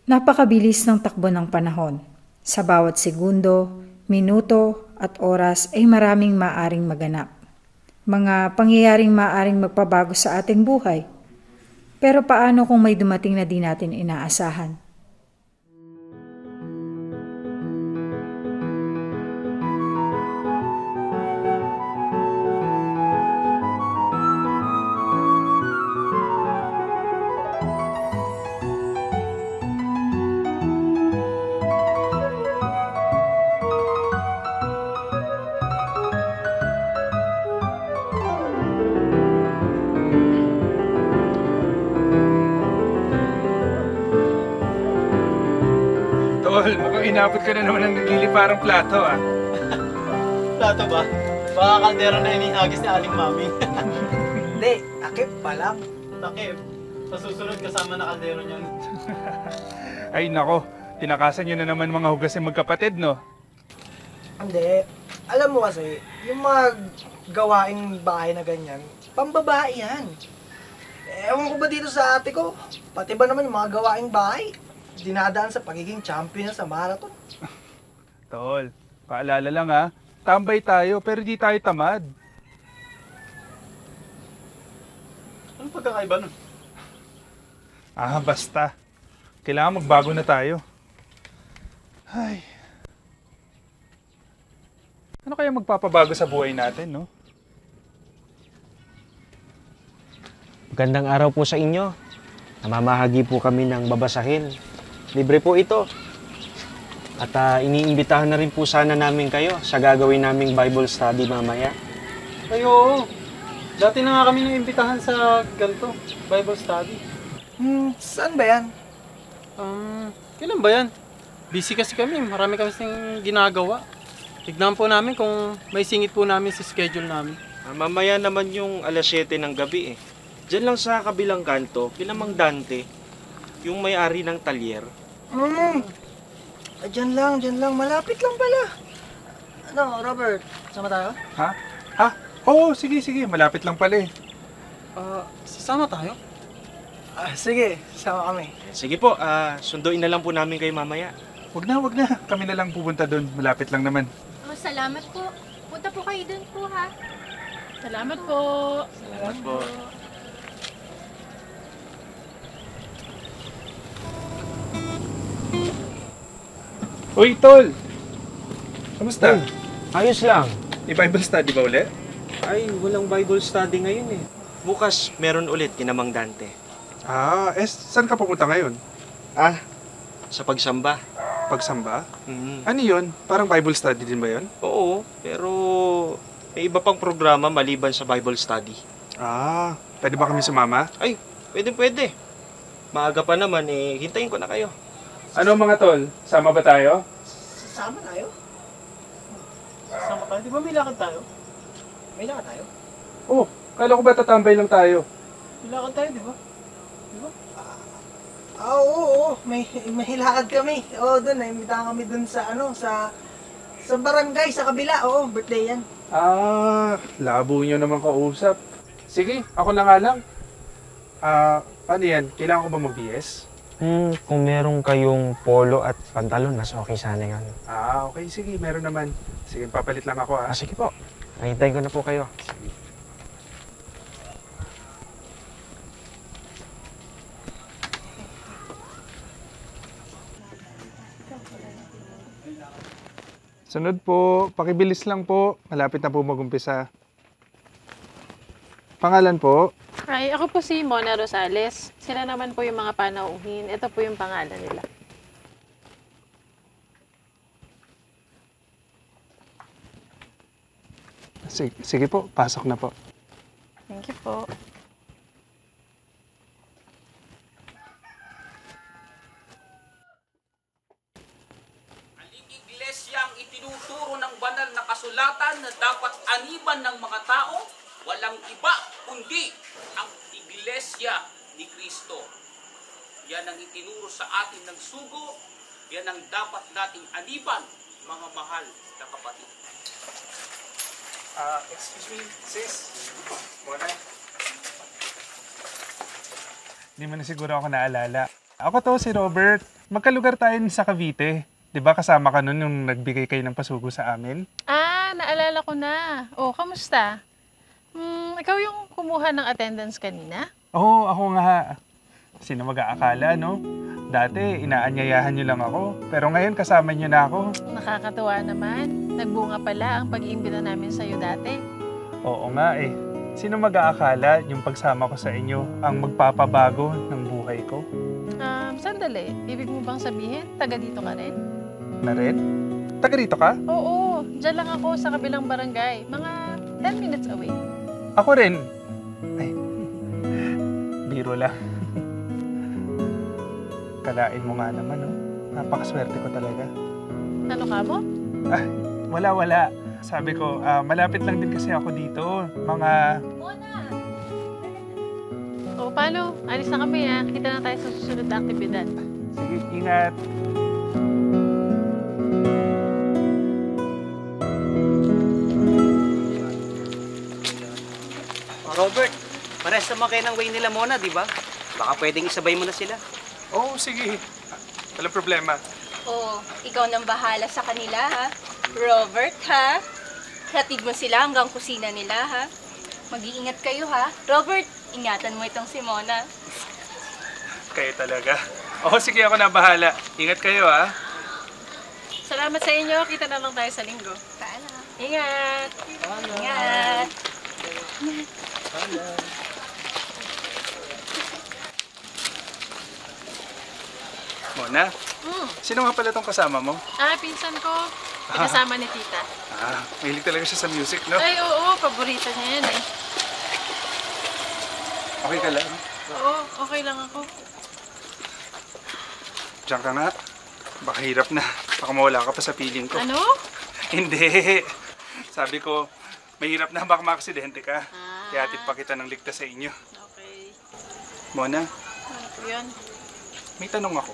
Napakabilis ng takbo ng panahon. Sa bawat segundo, minuto at oras ay maraming maaring maganap. Mga pangyayaring maaring magpabago sa ating buhay. Pero paano kung may dumating na di natin inaasahan? Tol, mukhang inabot ka na naman ng nagliliparang plato ah. Plato ba? Baka kaldero na inihagis ni Aling Mami. Hindi, takip pa lang. Takip. Sa susunod kasama na kaldero niyan. Ay nako, tinakasan nyo na naman mga hugasin magkapatid, no? Hindi. Alam mo kasi, yung mga gawaing bahay na ganyan, pambabae yan. Ewan ko ba dito sa ate ko, pati ba naman yung mga gawaing bahay, dinadaan sa pagiging champion sa marathon. Tol, paalala lang ha, tambay tayo pero di tayo tamad. Anong pagkakaiba nun? Basta. Kailangan magbago na tayo. Ay. Ano kaya magpapabago sa buhay natin, no? Magandang araw po sa inyo. Namamahagi po kami ng babasahin. Libre po ito. At iniimbitahan na rin po sana namin kayo sa gagawin naming Bible study mamaya. Ay oo. Dati na nga kami naimbitahan sa ganito, Bible study. Saan ba yan? Kailan ba yan? Busy kasi kami, marami kami ginagawa. Tignan po namin kung may singit po namin sa schedule namin. Mamaya naman yung alas 7 ng gabi eh. Diyan lang sa kabilang kanto, Pinamang Dante, yung may-ari ng talyer. Dyan lang. Malapit lang pala. Ano, Robert? Sama tayo? Ha? Oo, sige. Malapit lang pala eh. Sasama tayo? Sige, sama kami. Sige po, sunduin na lang po namin kayo mamaya. Wag na. Kami na lang pupunta doon. Malapit lang naman. Salamat po. Punta po kayo dun po, ha? Salamat po. Salamat po. Uy, Tol! Kamusta? Ayos lang. May Bible study ba ulit? Ay, walang Bible study ngayon eh. Bukas, meron ulit Pinamang Dante. Saan ka pupunta ngayon? Sa pagsamba. Pagsamba? Mhm. Ano yun? Parang Bible study din ba yun? Oo, pero may iba pang programa maliban sa Bible study. Pwede ba kami sumama? Ay, pwede. Maaga pa naman eh, hintayin ko na kayo. Ano mga tol? Sama ba tayo? Sama tayo? Sama tayo? Di ba may lakad tayo? May lakad tayo? Oh, kala ko ba tatambay lang tayo? May lakad tayo, di ba? Oo. May lakad kami. Oo, doon. Naimbitahan kami doon sa sa barangay, sa kabila. Oo, birthday yan. Labo nyo naman kausap. Sige, ako na nga lang. Paano yan? Kailangan ko ba mag-BS? Kung meron kayong polo at pantalon, mas okay sana yan. Okay, sige. Meron naman. Sige, papalit lang ako Sige po. Hintayin ko na po kayo. Sige. Sunod po, pakibilis lang po. Malapit na po mag-umpisa. Pangalan po? Hi, ako po si Mona Rosales. Sila naman po yung mga panauhin. Ito po yung pangalan nila. Sige po, pasok na po. Thank you po. Iglesyang itinuturo ng banal na kasulatan na dapat aniban ng mga tao, walang iba kundi ang Iglesia ni Kristo. Yan ang itinuro sa atin ng sugo, yan ang dapat nating aniban, mga mahal na kapatid. Excuse me, sis. Mona. Hindi mo na siguro ako naalala. Ako to, si Robert. magkalugar tayo sa Cavite. 'Di ba kasama ka nun yung nagbigay kayo ng pasugo sa amin? Ah, naalala ko na. Oh, kamusta? Ikaw yung kumuha ng attendance kanina? Oo, ako nga. Sino mag-aakala, no? Dati, inaanyayahan niyo lang ako. Pero ngayon, kasama niyo na ako. Nakakatuwa naman. Nagbunga pala ang pag-iimbita namin sa'yo dati. Oo nga eh. Sino mag-aakala yung pagsama ko sa inyo ang magpapabago ng buhay ko? Sandali. Ibig mo bang sabihin, taga dito ka rin? Na rin? Taga rito ka? Oo, dyan lang ako sa kabilang barangay. Mga 10 minutes away. Ako rin. Ay, biro lang. Kalain mo nga naman, no? Napakaswerte ko talaga. Ano ka mo? Ah, wala. Sabi ko, malapit lang din kasi ako dito. Mga... O, paano? Alis na kami, ha? Kita na tayo sa susunod na aktibidad. Sige, ingat. Robert, pares naman kayo ng way nila Mona, di ba? Baka pwedeng isabay mo na sila. Oo, sige. Walang problema. Oo, ikaw nang bahala sa kanila, ha? Robert, ha? Hatid mo sila hanggang kusina nila, ha? Mag-iingat kayo, ha? Robert, ingatan mo itong si Mona. Kayo talaga. Oo, sige, ako na bahala. Ingat kayo, ha? Salamat sa inyo. Kita na lang tayo sa linggo. Paalam. Ingat! Ingat! Mona, sino nga pala tong kasama mo? Pinsan ko. Kasama ni tita. Mahilig talaga siya sa music, no? Ay, oo. Paborito niya yan, eh. Okay ka lang? Oo, okay lang ako. Diyan ka nga. Baka hirap na. Baka mawala ka pa sa piling ko. Ano? Hindi. Sabi ko, mahirap na baka maaksidente ka. Kaya hatid pa kita ng ligtas sa inyo. Okay. Mona, Ano po yun? may tanong ako.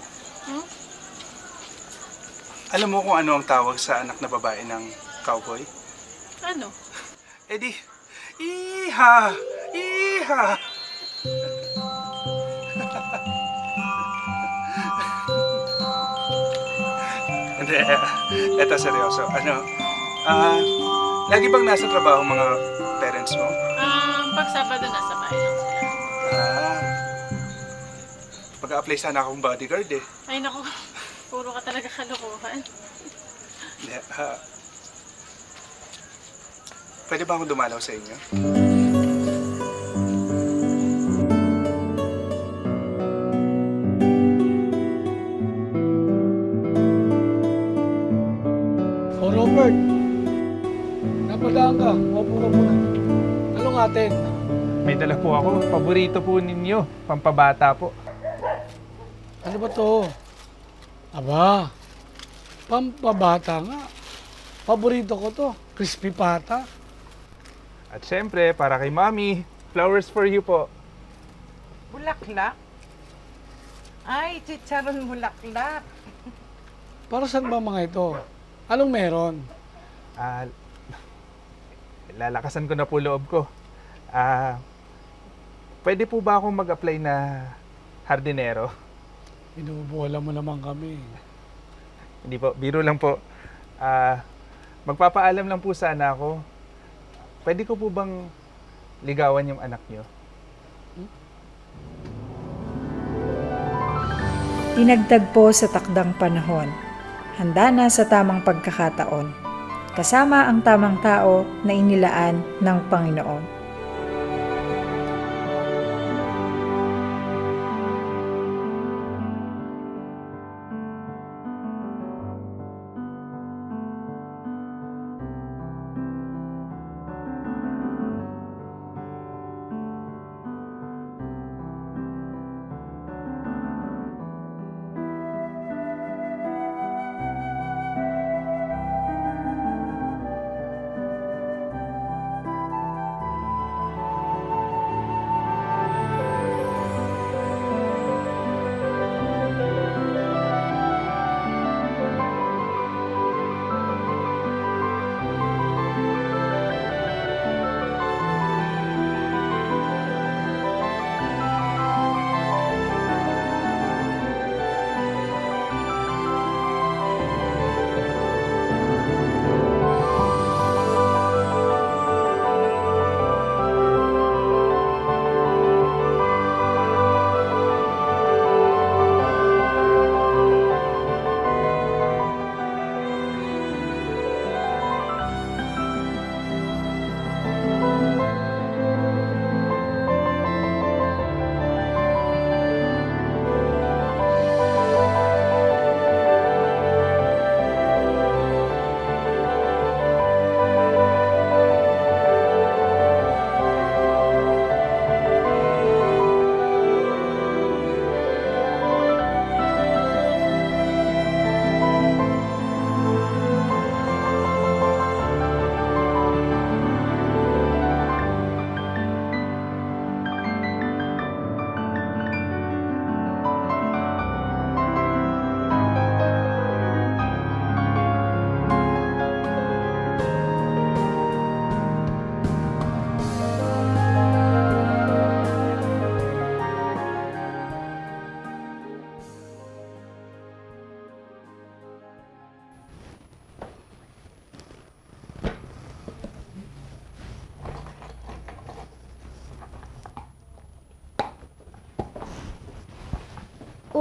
Alam mo kung ano ang tawag sa anak na babae ng cowboy? Ano? Eh di, iha! Iha! Hindi, eto seryoso. Lagi bang nasa trabaho mga parents mo? Pag Sabado nasa bahay lang sila. Mag-a-apply sana akong bodyguard eh. Ay, naku. Puro ka talaga kalokohan. Hindi, pwede ba akong dumalaw sa inyo? Oh, Robert. Napadaan ka. Opo ka muna. Anong atin? May dala po ako. Paborito po ninyo. Pampabata po. Ano ba to? Aba, pampabata nga. Paborito ko to. Crispy pata. At syempre, para kay Mami, flowers for you po. Bulaklak? Ay, chicharon bulaklak. Para saan ba mga ito? Anong meron? Lalakasan ko na po loob ko. Pwede po ba akong mag-apply na hardinero? Binubola mo naman kami. Hindi po, biro lang po. Magpapaalam lang po sana ako. Pwede ko po bang ligawan yung anak niyo? Dinagdag po sa takdang panahon. Handa na sa tamang pagkakataon. Kasama ang tamang tao na inilaan ng Panginoon.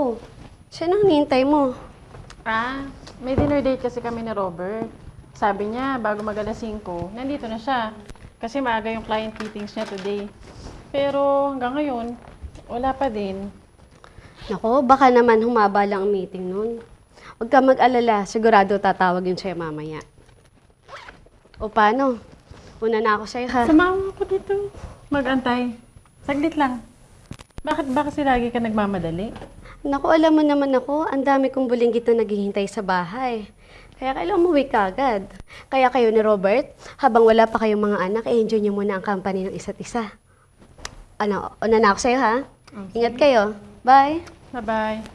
Oh, saan ang hinihintay mo? May dinner date kasi kami ni Robert. Sabi niya, bago mag-alas 5, nandito na siya. Kasi maaga yung client meetings niya today. Pero hanggang ngayon, wala pa din. Nako, baka naman humaba lang ang meeting nun. Huwag ka mag-alala, sigurado tatawag yun sa'yo mamaya. O paano? Una na ako sa'yo, ha? Samahan mo ako dito. Mag-antay. Saglit lang. Bakit ba kasi lagi ka nagmamadali? Naku, alam mo naman ako, ang dami kong bulinggit na naghihintay sa bahay. Kaya kailangan umuwi ka agad. Kaya kayo ni Robert, habang wala pa kayong mga anak, enjoy niyo muna ang company ng isa't isa. Ano, una na ako sa'yo, ha? Okay. Ingat kayo. Bye! Bye-bye.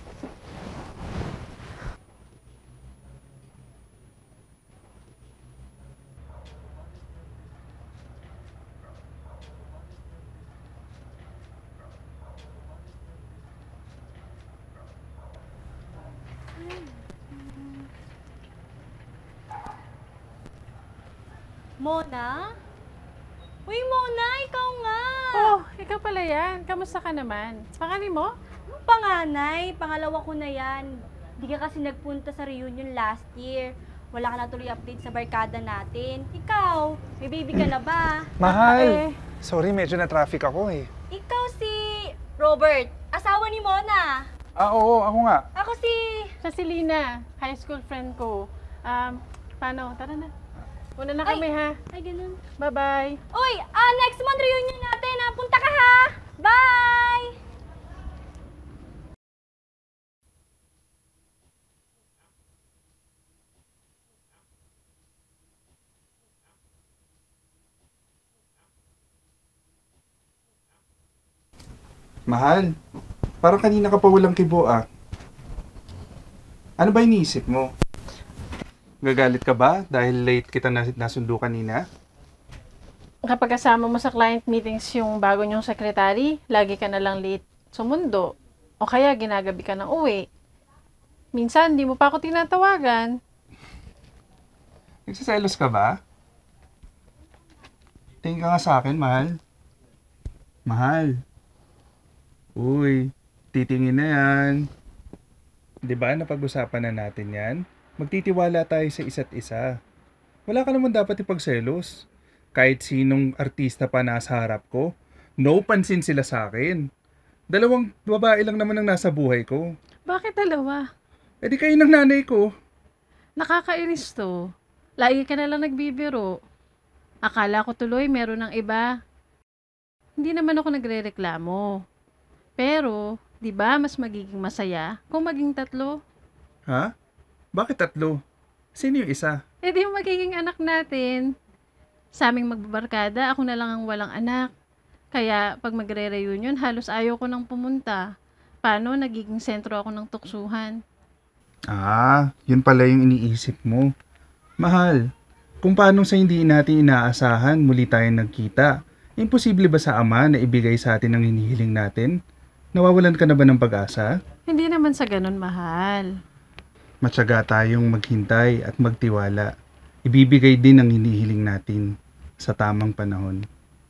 Mona? Uy, Mona, ikaw nga! Oh, ikaw pala yan. Kamusta ka naman? Pangalan mo? Panganay, pangalawa ko na yan. Hindi ka kasi nagpunta sa reunion last year. Wala ka na tuloy update sa barkada natin. Ikaw, may baby ka na ba? Mahal! Sorry, medyo na-traffic ako eh. Ikaw si Robert, asawa ni Mona. Oo, ako nga. Ako si... Siya si Lina, high school friend ko. Paano? Tara na. Una na kami, ha? Ay, ganun. Bye-bye. Uy, next month reunion natin, ha? Punta ka, ha? Bye! Mahal, parang kanina ka pa walang kibo ah. Ano ba iniisip mo? Gagalit ka ba dahil late kita nasundo kanina? Kapag kasama mo sa client meetings yung bago niyong secretary, lagi ka na lang late sumundo. O kaya ginagabi ka ng uwi. Minsan, di mo pa ako tinatawagan. Nagsiselos ka ba? Tingin ka nga sa akin, mahal. Mahal. Uy, titingin na yan. Di ba napag-usapan na natin yan? Magtitiwala tayo sa isa't isa. Wala ka naman dapat ipagselos. Kahit sinong artista pa nasa harap ko, no pansin sila sa akin. 2 babae lang naman ang nasa buhay ko. Bakit 2? Eh di kayo ng nanay ko. Nakakainis to. Lagi ka na lang nagbibiro. Akala ko tuloy meron ng iba. Hindi naman ako nagrereklamo. Pero, di ba mas magiging masaya kung maging 3? Ha? Bakit 3? Sino yung isa? Eh di yung magiging anak natin. Sa aming magbabarkada, ako na lang ang walang anak. Kaya pag magre-reunion, halos ayaw ko nang pumunta. Paano nagiging sentro ako ng tuksuhan? Yun pala yung iniisip mo. Mahal, kung paano sa hindi natin inaasahan muli tayo nagkita, imposible ba sa Ama na ibigay sa atin ang hinihiling natin? Nawawalan ka na ba ng pag-asa? Hindi naman sa ganun, mahal. Matyaga tayong maghintay at magtiwala. Ibibigay din ang hinihiling natin sa tamang panahon.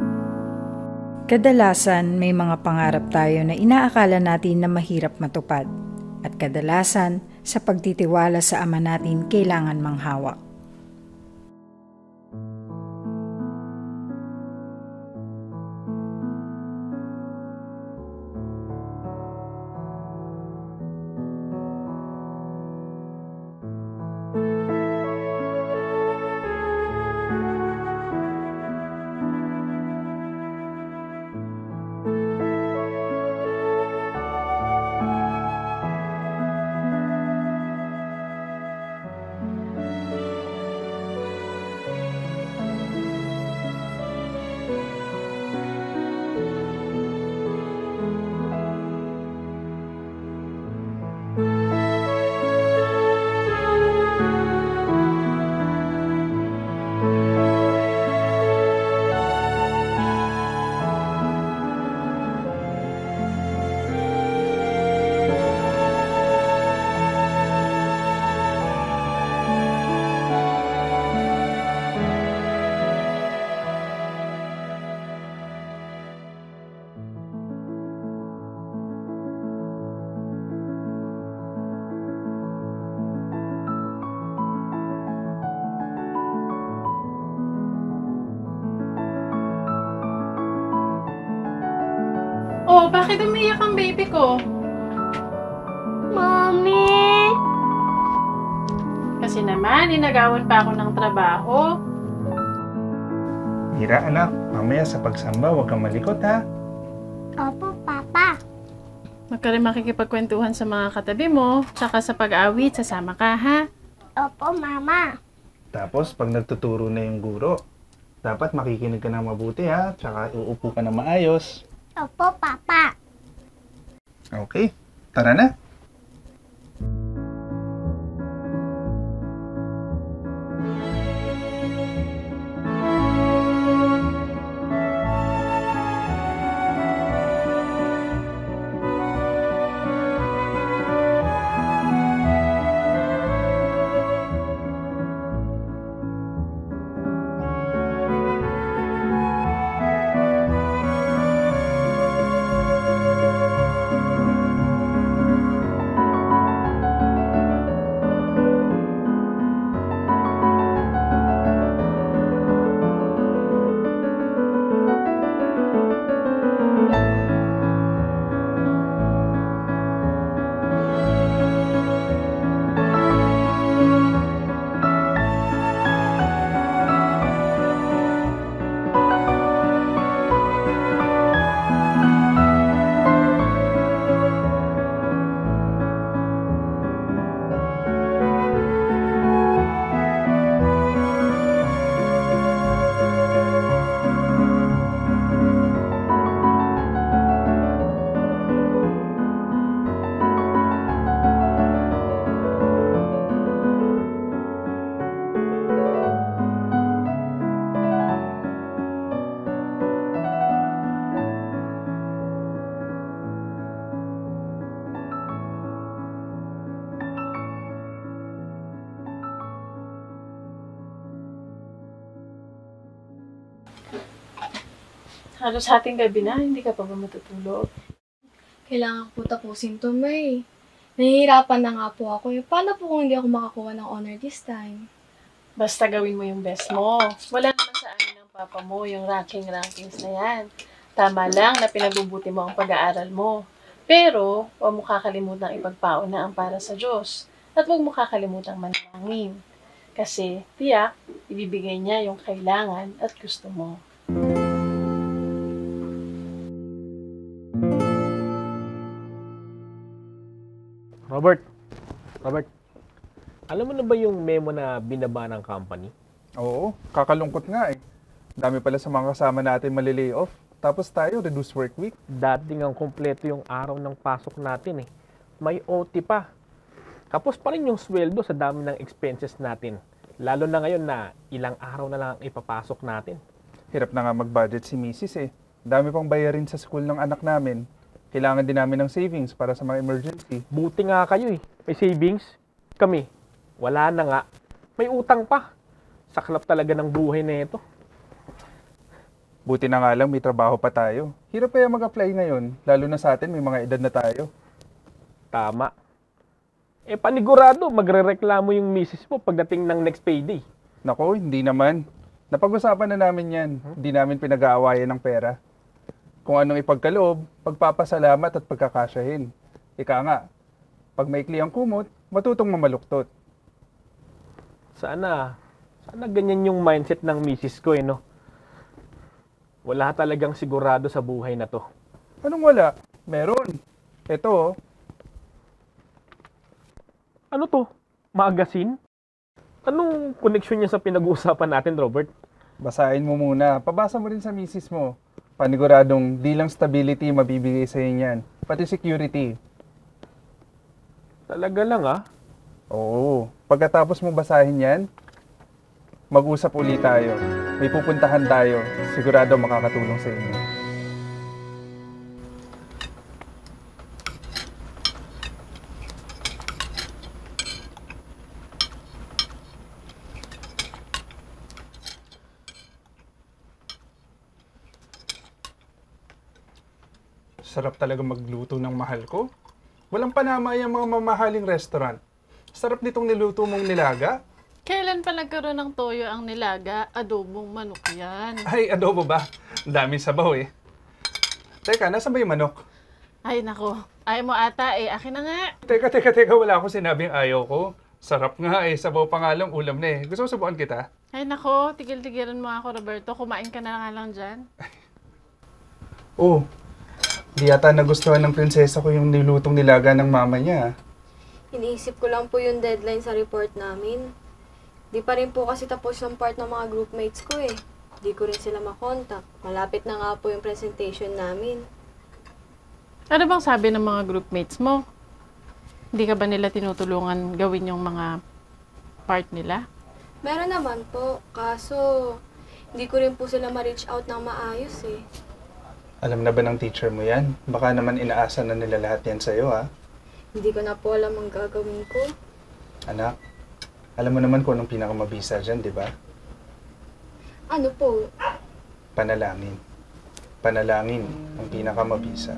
Kadalasan may mga pangarap tayo na inaakala natin na mahirap matupad. At kadalasan sa pagtitiwala sa Ama natin kailangan manghawak. Oh, bakit umiyak ang baby ko? Mommy! Kasi naman, inagawan pa ako ng trabaho. Mira, anak, mamaya sa pagsamba, huwag kang malikot, ha? Opo, Papa. Huwag ka rin makikipagkwentuhan sa mga katabi mo, tsaka sa pag-awit, sasama ka, ha? Opo, Mama. Tapos, pag nagtuturo na yung guro, dapat makikinig ka na mabuti, ha? Tsaka uupo ka na maayos. Opo, Papa. Okay, tara na. Halos hating gabi na, hindi ka pa ba matutulog? Kailangan po tapusin to, May. Nahihirapan na nga po ako. Paano po kung hindi ako makakuha ng honor this time? Basta gawin mo yung best mo. Wala naman sa amin ng papa mo yung rankings na yan. Tama lang na pinagbubuti mo ang pag-aaral mo. Pero, huwag mo kakalimutang ipagpaon na ang para sa Diyos. At huwag mo kakalimutang manalangin. Kasi, tiyak, ibibigay niya yung kailangan at gusto mo. Robert, alam mo na ba yung memo na binaba ng company? Oo, kakalungkot nga eh. Dami pala sa mga kasama natin mali-layoff. Tapos tayo, reduced work week. Dating ang kumpleto yung araw ng pasok natin eh. May OT pa. Kapos pa rin yung sweldo sa dami ng expenses natin. Lalo na ngayon na ilang araw na lang ang ipapasok natin. Hirap na nga mag-budget si Mrs. eh. Dami pang bayarin sa school ng anak namin. Kailangan din namin ng savings para sa mga emergency. Buti nga kayo eh. May savings. Kami, wala na nga. May utang pa. Saklap talaga ng buhay na ito. Buti na nga lang may trabaho pa tayo. Hirap kaya mag-apply ngayon, lalo na sa atin may mga edad na tayo. Tama. Panigurado, magrereklamo yung misis mo pagdating ng next payday. Nako, hindi naman. Napag-usapan na namin yan. Hindi namin pinag-aawayan ng pera. Kung anong ipagkaloob, pagpapasalamat at pagkakasyahin. Ika nga, pag maikli ang kumot, matutong mamaluktot. Sana ganyan yung mindset ng misis ko no? Wala talagang sigurado sa buhay na to. Anong wala? Meron. Ito. Ano to? Magazine? Anong connection niya sa pinag-uusapan natin, Robert? Basahin mo muna. Pabasa mo rin sa misis mo. Paniguradong di lang stability mabibigay sa inyo yan, pati security. Talaga lang Oo. Pagkatapos mo basahin yan, mag-usap ulit tayo. May pupuntahan tayo. Sigurado makakatulong sa inyo. Sarap talaga magluto ng mahal ko. Walang panama yung mga mamahaling restaurant. Sarap nitong niluto mong nilaga. Kailan pa nagkaroon ng toyo ang nilaga? Adobong manok yan. Ay, adobo ba? Ang daming sabaw eh. Teka, nasa ba yung manok? Ay, nako. Ayaw mo ata eh. Akin na nga. Teka, wala akong sinabing ayaw ko. Sarap nga eh, sabaw pa nga lang ulam na eh. Gusto mo subukan kita? Ay, nako. Tigil-tigilan mo ako, Roberto. Kumain ka na nga lang dyan. Oh, di yata nagustuhan ng prinsesa ko yung nilutong nilaga ng mama niya. Iniisip ko lang po yung deadline sa report namin. Di pa rin po kasi tapos ang part ng mga groupmates ko eh. Di ko rin sila makontak. Malapit na nga po yung presentation namin. Ano bang sabi ng mga groupmates mo? Hindi ka ba nila tinutulungan gawin yung mga part nila? Meron naman po, kaso hindi ko rin po sila ma-reach out ng maayos eh. Alam na ba ng teacher mo yan? Baka naman inaasa na nila lahat yan sa'yo, ha? Hindi ko na po alam ang gagawin ko. Anak, alam mo naman kung anong pinakamabisa dyan, di ba? Ano po? Panalangin. Panalangin ang pinakamabisa.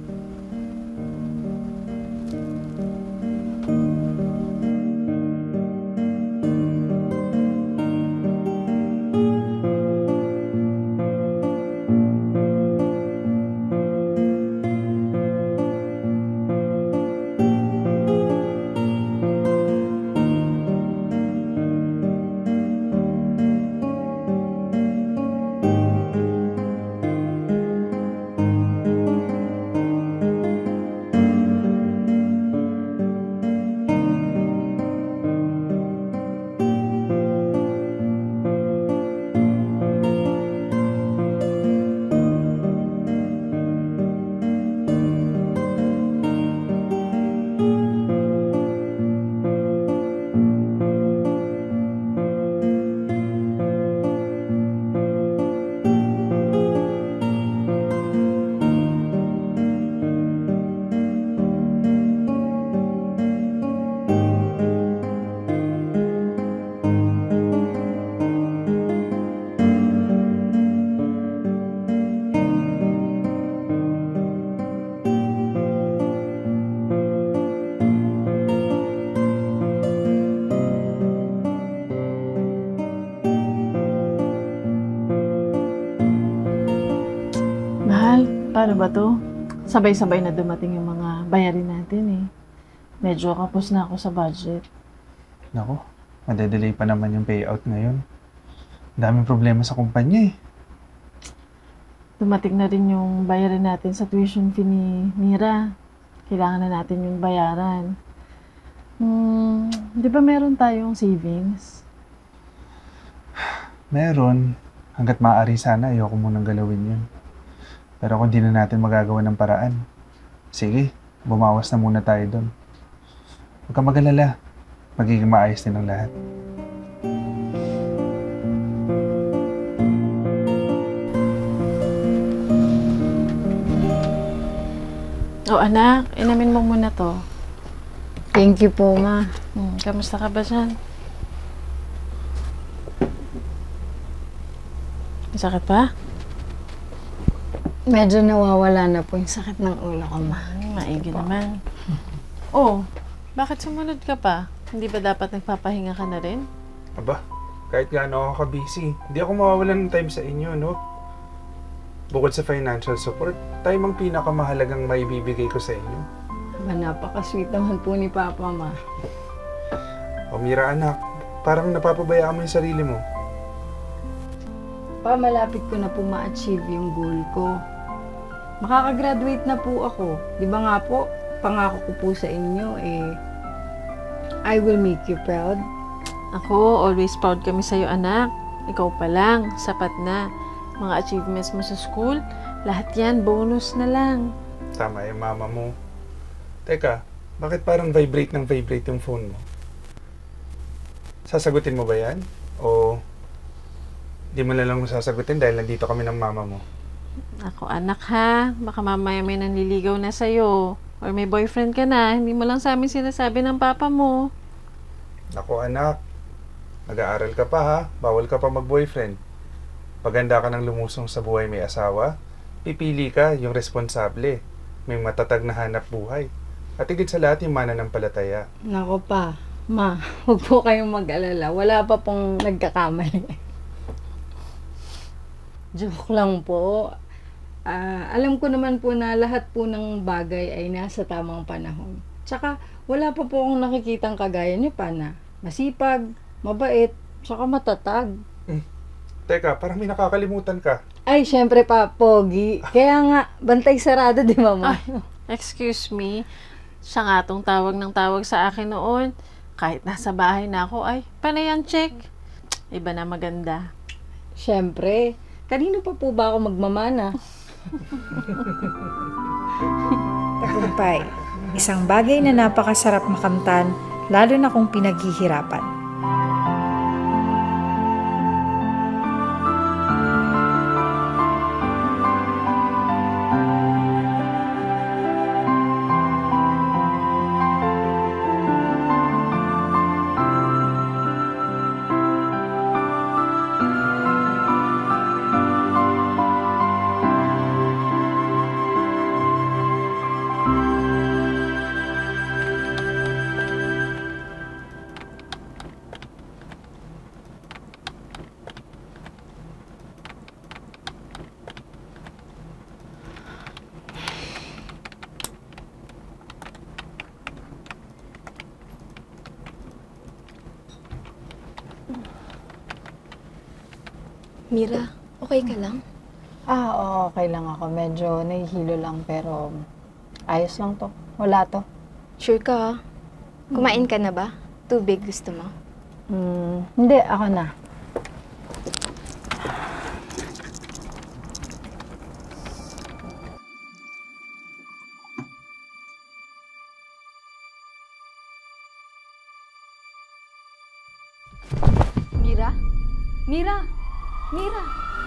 Paano ba to? Sabay-sabay na dumating yung mga bayarin natin eh. Medyo kapos na ako sa budget. Nako, madedelay pa naman yung payout ngayon. Daming problema sa kumpanya eh. Dumating na rin yung bayarin natin sa tuition fee ni Mira. Kailangan na natin yung bayaran. Di ba meron tayong savings? Meron. Hanggat maaari sana, ayoko munang galawin yun. Pero kung di na natin magagawa ng paraan, sige, bumawas na muna tayo doon. Huwag kang mag-alala. Magiging maayos din ang lahat. Oh anak, inamin mo muna to. Thank you po, Ma. Kamusta ka ba dyan? May sakit pa? Medyo nawawala na po yung sakit ng ulo ko, Ma. Maigi naman. Oh, bakit sumunod ka pa? Hindi ba dapat nagpapahinga ka na rin? Aba, kahit gaano ako ka-busy, hindi ako mawawalan ng time sa inyo, no? Bukod sa financial support, time ang pinakamahalagang maibibigay ko sa inyo. Aba, napaka-sweet naman po ni Papa, Ma. O Mira, anak, parang napapabayaan mo yung sarili mo. Pa, malapit ko na po ma-achieve yung goal ko. Makakagraduate na po ako. Di ba nga po, pangako ko po sa inyo, I will make you proud. Ako, always proud kami sa'yo, anak. Ikaw pa lang, sapat na. Mga achievements mo sa school, lahat yan, bonus na lang. Tama yung mama mo. Teka, bakit parang vibrate yung phone mo? Sasagutin mo ba yan? O di mo na lang sasagutin dahil nandito kami ng mama mo? Ako, anak ha. Baka mamaya may nanliligaw na sa'yo. Or may boyfriend ka na. Hindi mo lang sa amin sinasabi ng papa mo. Ako anak, nag-aaral ka pa ha. Bawal ka pa mag-boyfriend. Paganda ka ng lumusong sa buhay may asawa, pipili ka yung responsable. May matatag na hanap buhay. At higit sa lahat yung mananampalataya. Nako pa, Ma, huwag po kayong mag-alala. Wala pa pong nagkakamali. Joke lang po. Alam ko naman po na lahat po ng bagay ay nasa tamang panahon. Tsaka wala pa po akong nakikitang kagaya niyo pa na masipag, mabait, tsaka matatag. Teka, parang may nakakalimutan ka. Ay, syempre pa, pogi. Kaya nga, bantay sarado, di mama? Excuse me. Siya nga tong tawag ng tawag sa akin noon. Kahit nasa bahay na ako, ay, panay ang check. Iba na maganda. Syempre. Kanino pa po ba ako magmamana? Tagumpay. Isang bagay na napakasarap makamtan, lalo na kung pinaghihirapan. Mira, okay ka lang? Oo, okay lang ako. Medyo nahihilo lang, pero ayos lang to. Wala to. Sure ka? Kumain ka na ba? Tubig gusto mo? Hindi, ako na. Mira? Mira! Mira!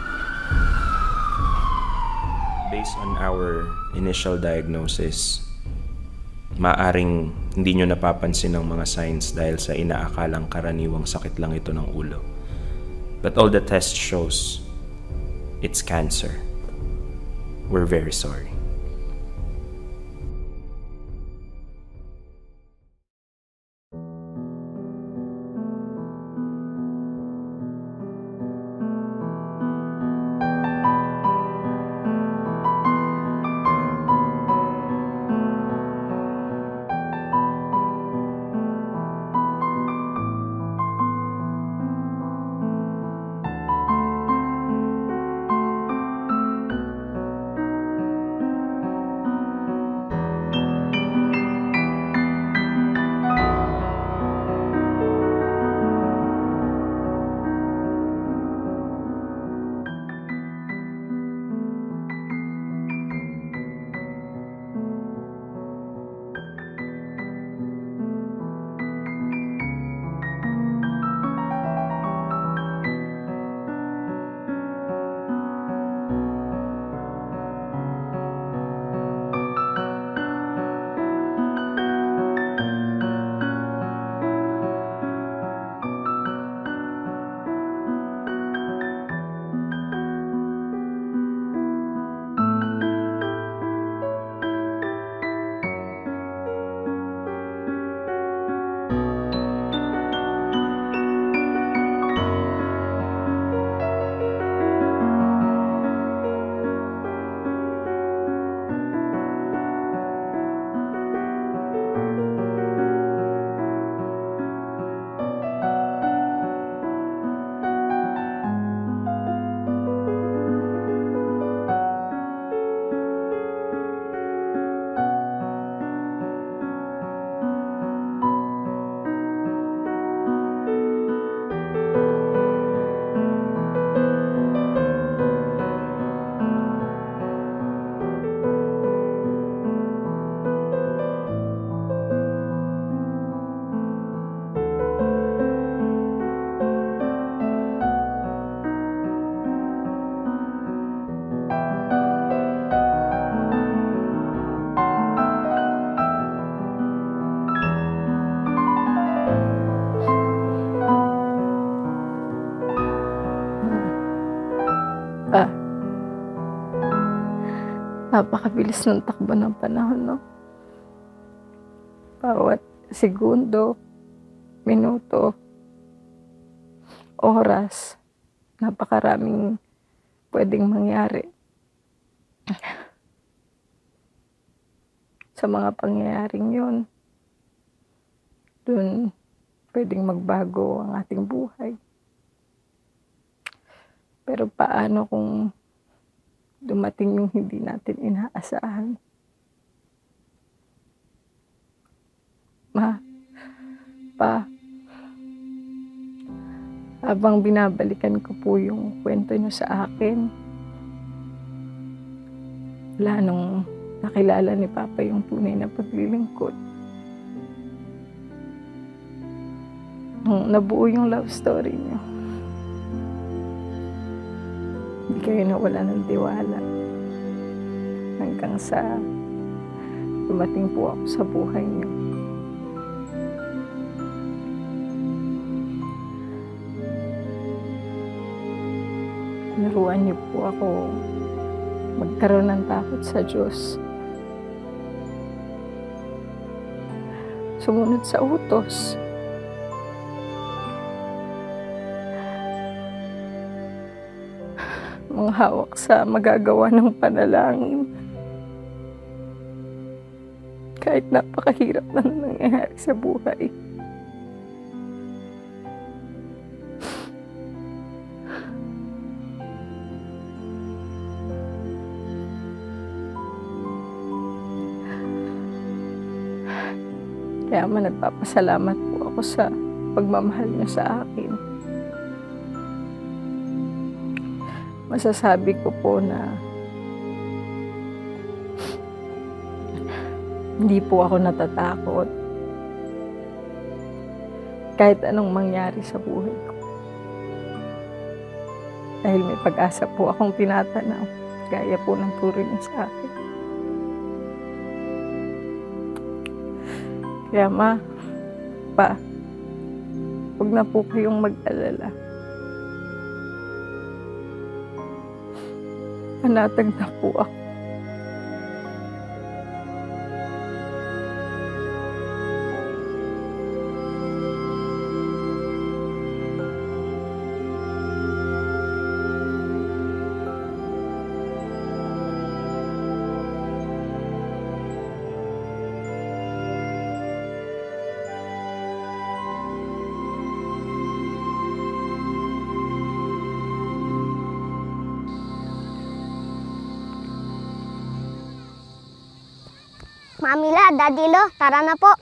Based on our initial diagnosis, maaring hindi nyo napapansin ang mga signs dahil sa inaakalang karaniwang sakit lang ito ng ulo. But all the test shows, it's cancer. We're very sorry. Napakabilis ng takbo ng panahon, no? Bawat segundo, minuto, oras, napakaraming pwedeng mangyari. Sa mga pangyayaring yun, dun pwedeng magbago ang ating buhay. Pero paano kung dumating yung hindi natin inaasahan? Ma, pa, habang binabalikan ko po yung kwento niyo sa akin, wala nung nakilala ni Papa yung tunay na paglilingkod. Nung nabuo yung love story niyo, hindi kayo nawala ng tiwala. Hanggang sa dumating po ako sa buhay niyo. Tinuruan niyo po ako magkaroon ng takot sa Diyos. Sumunod sa utos. Manghawak sa magagawa ng panalangin. Kahit napakahirap na nangyayari sa buhay. Kaya nagpapasalamat po ako sa pagmamahal niyo sa akin. Masasabi ko po na hindi po ako natatakot kahit anong mangyari sa buhay ko. Dahil may pag-asa po akong tinatanaw, gaya po ng turo niyo sa akin. Kaya ma, pa, huwag na po kayong mag-alala. Panatag na po ako. Mamila, Daddy Lo, tara na po.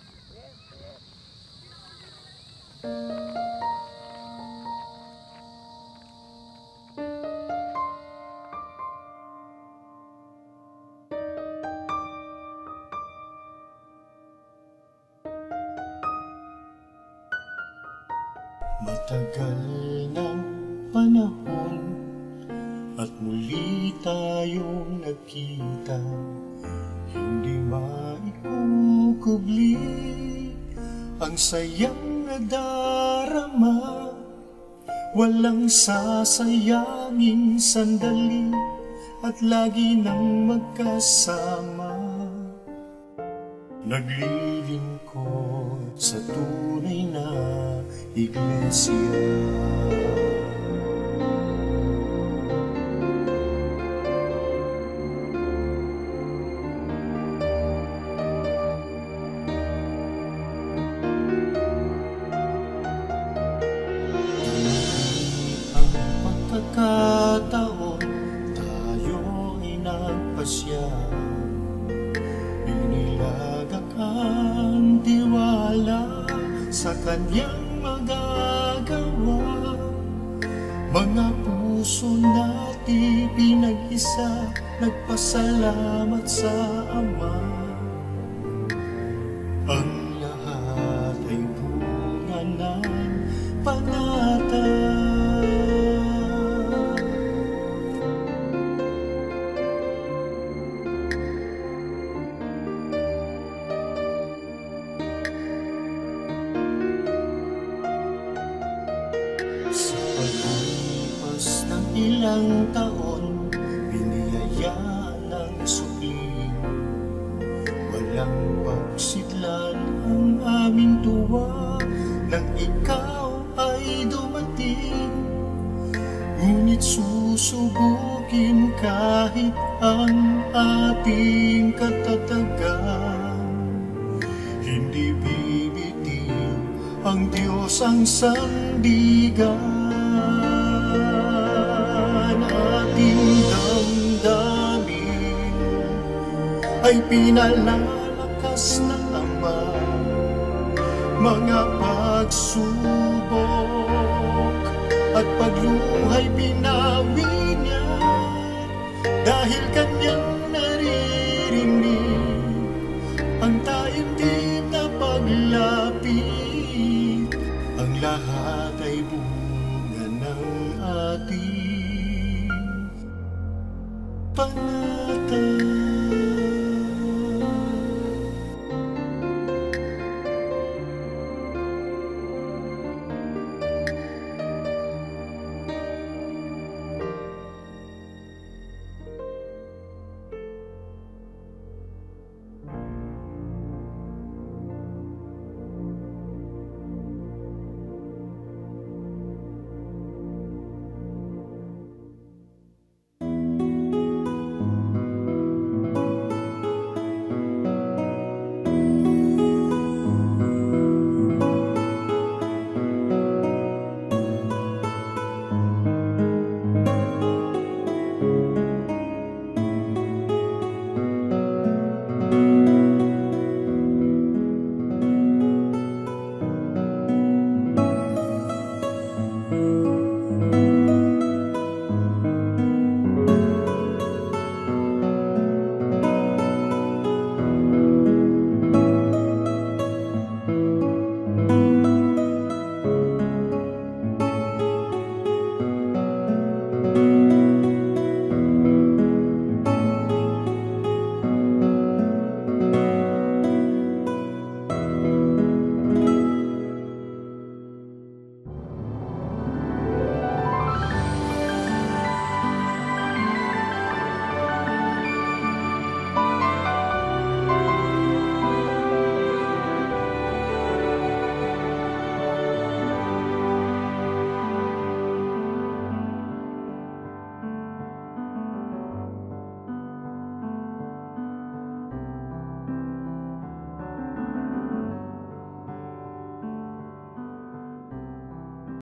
Matagal ng panahon at muli tayong nagkita. Hindi maikukubli ang sayang nadarama. Walang sasayangin sandali at lagi nang magkasama. Naglilingkod sa tunay na iglesia. Pagkakataon, tayo ay nagpasya. Inilagak ang tiwala sa kanyang magagawa. Mga puso natin pinag-isa, nagpasalamat sa Ama. Ang lahat ay bunga ng panatag. Ilang taon, biniyayaan ng supling. Walang pagsidlan ang aming tuwa nang ikaw ay dumating. Ngunit susubok susubukin kahit ang ating katatagan. Hindi bibitiw ang Diyos ang sandigan. Ating damdamin ay pinalalakas ng Ama. Mga pagsubok at pagluhay pinawi niya, dahil kanyang naririnig ang taimtim na paglapit. Ang lahat ay bunga ng ating